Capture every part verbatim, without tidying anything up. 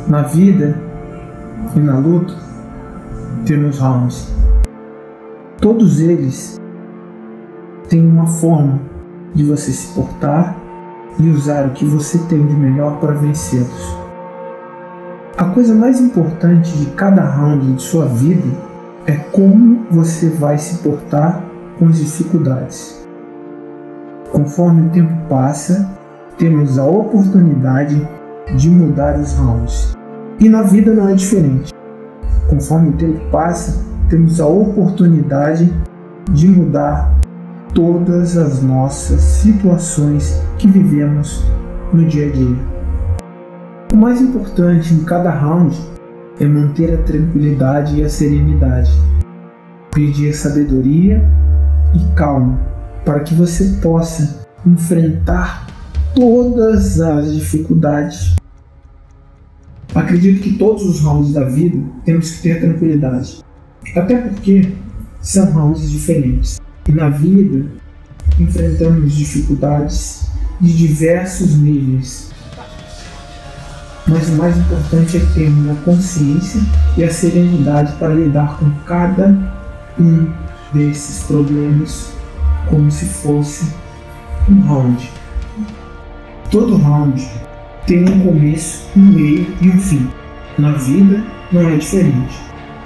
Na vida e na luta, temos rounds. Todos eles têm uma forma de você se portar e usar o que você tem de melhor para vencê-los. A coisa mais importante de cada round de sua vida é como você vai se portar com as dificuldades. Conforme o tempo passa, temos a oportunidade de mudar os rounds. E na vida não é diferente. Conforme o tempo passa, temos a oportunidade de mudar todas as nossas situações que vivemos no dia a dia. O mais importante em cada round é manter a tranquilidade e a serenidade, pedir sabedoria e calma para que você possa enfrentar todas as dificuldades. Acredito que todos os rounds da vida temos que ter tranquilidade, até porque são rounds diferentes. E na vida enfrentamos dificuldades de diversos níveis, mas o mais importante é termos a consciência e a serenidade para lidar com cada um desses problemas como se fosse um round. Todo round tem um começo, um meio e um fim. Na vida não é diferente.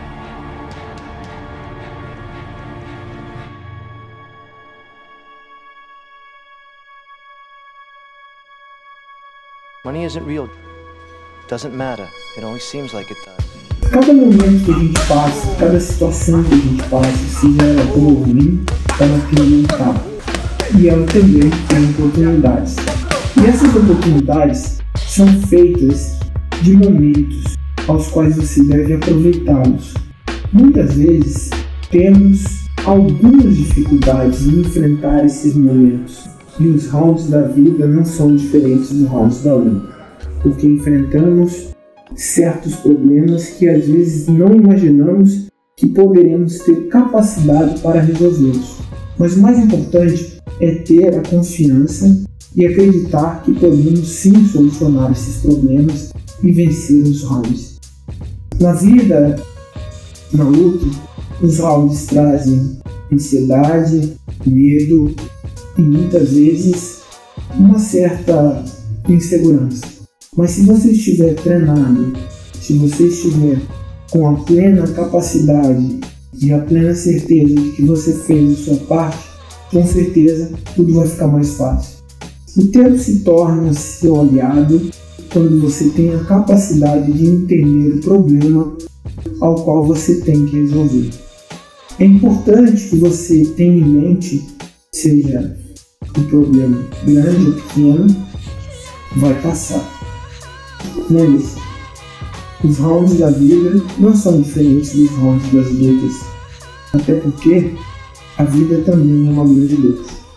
Money isn't real. Doesn't matter. It always seems like it does. Cada momento que a gente passa, cada situação que a gente passa, seja ela boa ou ruim, ela tem um tempo. E ela também tem oportunidades. E essas oportunidades são feitas de momentos aos quais você deve aproveitá-los. Muitas vezes temos algumas dificuldades em enfrentar esses momentos. E os rounds da vida não são diferentes dos rounds da luta, porque enfrentamos certos problemas que às vezes não imaginamos que poderemos ter capacidade para resolvê-los. Mas o mais importante é ter a confiança e acreditar que podemos sim solucionar esses problemas e vencer os rounds. Na vida, na luta, os rounds trazem ansiedade, medo e muitas vezes uma certa insegurança. Mas se você estiver treinado, se você estiver com a plena capacidade e a plena certeza de que você fez a sua parte, com certeza tudo vai ficar mais fácil. O tempo se torna seu aliado quando você tem a capacidade de entender o problema ao qual você tem que resolver. É importante que você tenha em mente, seja um problema grande ou pequeno, vai passar. Lembre-se, os rounds da vida não são diferentes dos rounds das lutas, até porque a vida também é uma grande luta.